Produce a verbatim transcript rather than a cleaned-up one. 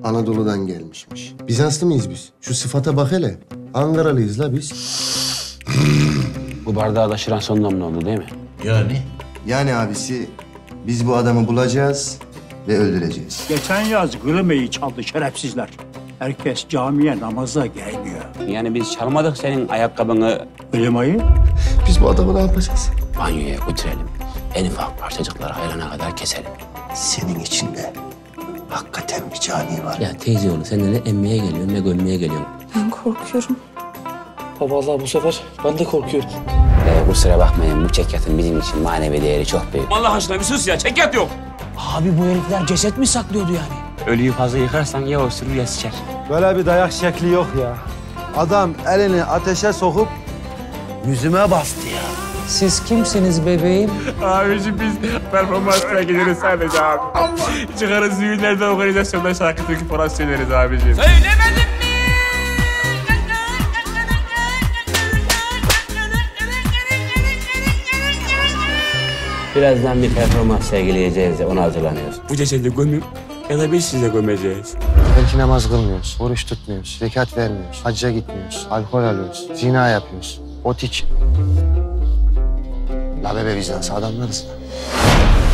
Anadolu'dan gelmişmiş. Bizanslı mıyız biz? Şu sıfata bak hele. Ankaralıyız la biz. Bu bardağı taşıran son damla oldu değil mi? Yani? Yani abisi biz bu adamı bulacağız ve öldüreceğiz. Geçen yaz Gırıme'yi çaldı şerefsizler. Herkes camiye namaza gelmiyor. Yani biz çalmadık senin ayakkabını. Gırıme'yi Biz bu adamı ne yapacağız? Banyoya götürelim. En ufak parçacıkları ayırana kadar keselim. Senin içinde hakikaten bir cani var. Ya teyzeoğlu sen de ne emmeye geliyorsun ne gömmeye geliyorsun. Ben korkuyorum. Baba vallahi bu sefer ben de korkuyorum. Ee, kusura bakmayın bu çekyatın bizim için manevi değeri çok büyük. Allah aşkına bir sus ya, çekyat yok. Abi bu herifler ceset mi saklıyordu yani? Ölüyü fazla yıkarsan ya osurur ya sıçar. Böyle bir dayak şekli yok ya. Adam elini ateşe sokup yüzüme bastı ya. Siz kimsiniz bebeğim? Abiciğim biz performansına gideriz sadece abi. Çıkarız düğünlerde, organizasyonda şarkı türkü falan söyleriz abiciğim. Söylemedim mi? Birazdan bir performans sergileyeceğiz de ona hazırlanıyoruz. Bu cesedi gömün ya da biz size gömeceğiz. Belki namaz kılmıyoruz, oruç tutmuyoruz, zekat vermiyoruz, hacca gitmiyoruz, alkol alıyoruz, zina yapıyoruz. Ot iç. La bebe Bizans adamlarız.